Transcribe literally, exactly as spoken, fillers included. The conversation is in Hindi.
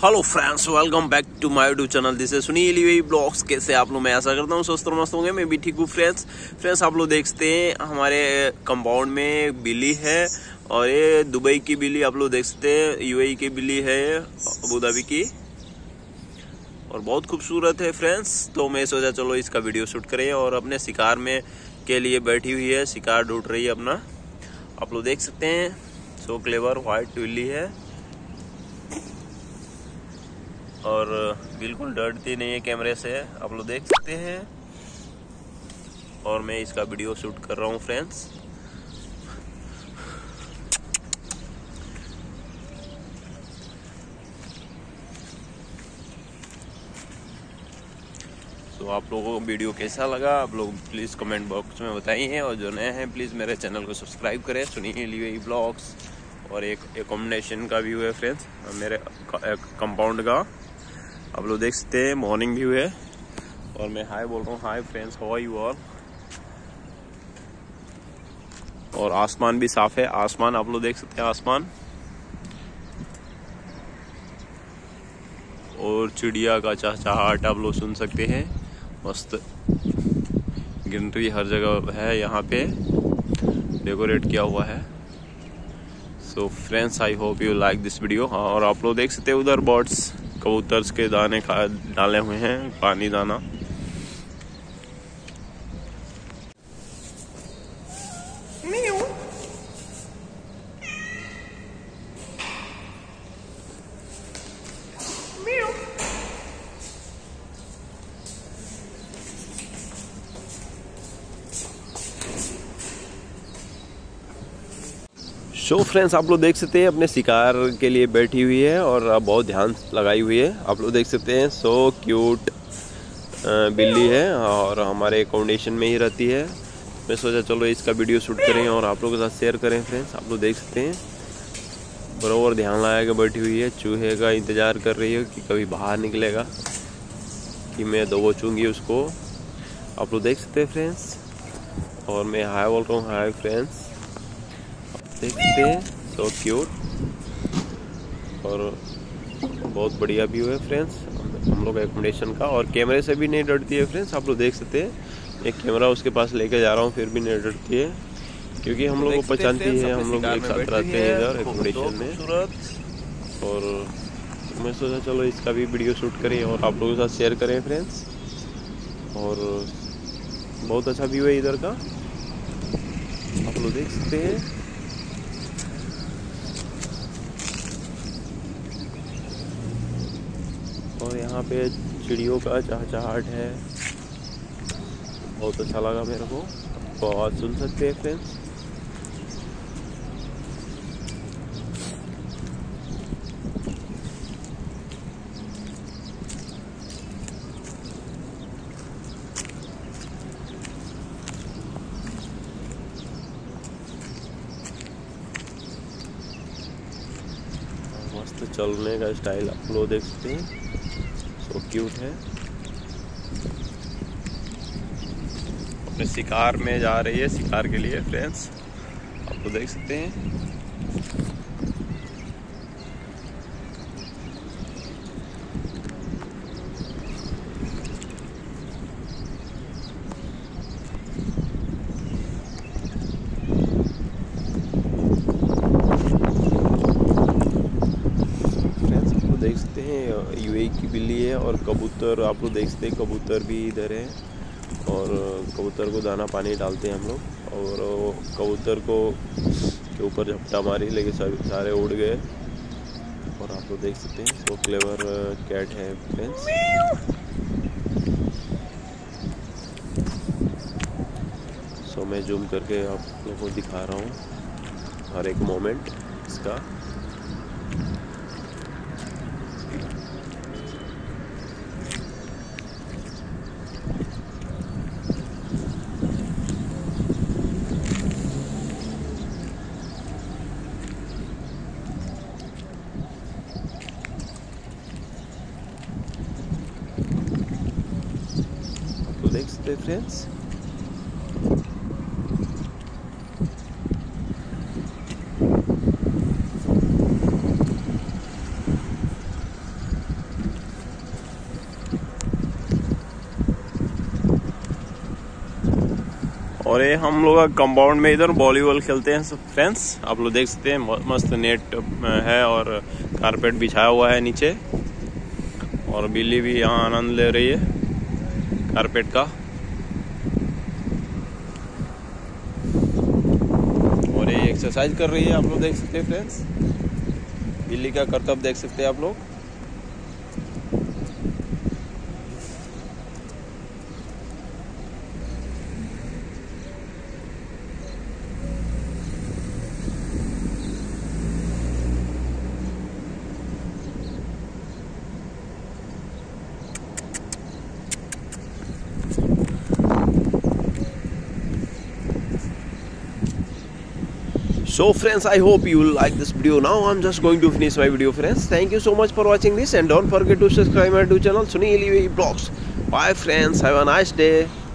Hello friends, welcome back to my YouTube channel. This is Sunil UAE blogs. कैसे आप लोग? मैं आशा करता हूँ स्वस्थ और मस्त होंगे। मैं भी ठीक हूँ फ्रेंड्स। फ्रेंड्स आप लोग देखते हैं हमारे कंपाउंड में बिल्ली है, और ये दुबई की बिल्ली आप लोग देख सकते हैं। यूएई की बिल्ली है, अबू धाबी की, और बहुत खूबसूरत है फ्रेंड्स। तो मैं सोचा चलो इसका वीडियो शूट करें, और अपने शिकार में के लिए बैठी हुई है, शिकार ढूंढ रही है अपना। आप लोग देख सकते हैं, सो क्लेवर व्हाइट बिल्ली है और बिल्कुल डरती नहीं है कैमरे से, आप लोग देख सकते हैं। और मैं इसका वीडियो शूट कर रहा हूँ फ्रेंड्स। तो आप लोगों को वीडियो कैसा लगा आप लोग प्लीज़ कमेंट बॉक्स में बताइए, और जो नए हैं प्लीज़ मेरे चैनल को सब्सक्राइब करें, सुनील यूएई ब्लॉग्स। और एक कॉम्बिनेशन का व्यू है फ्रेंड्स मेरे कंपाउंड का, आप लोग देख सकते हैं। मॉर्निंग व्यू है, और मैं हाय बोल रहा हूँ। Hi friends, how are you all. और आसमान भी साफ है, आसमान आप लोग देख सकते हैं, आसमान। और चिड़िया का चहचहाट आप लोग सुन सकते हैं। मस्त ग्रीनरी हर जगह है, यहाँ पे डेकोरेट किया हुआ है। So friends, I hope you like this video. हाँ, और आप लोग देख सकते हैं उधर बर्ड्स, कबूतर के दाने खा डाले हुए हैं, पानी दाना। सो फ्रेंड्स आप लोग देख सकते हैं अपने शिकार के लिए बैठी हुई है, और बहुत ध्यान लगाई हुई है। आप लोग देख सकते हैं, सो क्यूट बिल्ली है, और हमारे अकोमोडेशन में ही रहती है। मैं सोचा चलो इसका वीडियो शूट करें और आप लोगों के साथ शेयर करें फ्रेंड्स। आप लोग देख सकते हैं बराबर ध्यान लगा के बैठी हुई है। चूहे का इंतज़ार कर रही है कि कभी बाहर निकलेगा कि मैं दबोचूंगी उसको। आप लोग देख सकते हैं फ्रेंड्स, और मैं हाय बोल रहा हूँ। हाय फ्रेंड्स, देख सकते हैं, सो क्यूट, और बहुत बढ़िया व्यू है फ्रेंड्स हम लोग एकोमोडेशन का। और कैमरे से भी नहीं डरती है फ्रेंड्स, आप लोग देख सकते हैं। एक कैमरा उसके पास लेके जा रहा हूँ, फिर भी नहीं डरती है, क्योंकि हम लोग को पहचानती है। हम लोग एक साथ रहते हैं इधर एकोमोडेशन में। और मैं सोचा चलो इसका भी वीडियो शूट करें और आप लोगों के साथ शेयर करें फ्रेंड्स। और बहुत अच्छा व्यू है इधर का, आप लोग देख सकते हैं। और यहाँ पे चिड़ियों का चहचहाट है, बहुत अच्छा लगा मेरे को। तो आवाज़ सुन सकते हैं फ्रेंड्स। मस्त चलने का स्टाइल आप लोग देख सकते हैं, सो क्यूट है। अपने शिकार में जा रही है, शिकार के लिए फ्रेंड्स, आप लोग देख सकते हैं। देख सकते हैं यूएई की बिल्ली है, और कबूतर आप लोग देख सकते हैं, कबूतर भी इधर है। और कबूतर को दाना पानी डालते हैं हम लोग, और कबूतर को के ऊपर झपटा मारी, लेकिन सब सारे उड़ गए। और आप लोग देख सकते हैं, सो क्लेवर कैट है फ्रेंड्स। सो मैं जूम करके आप लोगों को दिखा रहा हूँ हर एक मोमेंट इसका। देख सकते हैं फ्रेंड्स, और ये हम लोग कंपाउंड में इधर वॉलीबॉल खेलते हैं फ्रेंड्स। आप लोग देख सकते हैं मस्त नेट है और कारपेट बिछाया हुआ है नीचे, और बिल्ली भी यहाँ आनंद ले रही है कारपेट का। और ये एक्सरसाइज कर रही है, आप लोग देख सकते हैं फ्रेंड्स। बिल्ली का करतब देख सकते हैं आप लोग। So friends, I hope you will like this video. Now I'm just going to finish my video friends. Thank you so much for watching this, and don't forget to subscribe my YouTube channel Sunil Vlogs. Bye friends, have a nice day.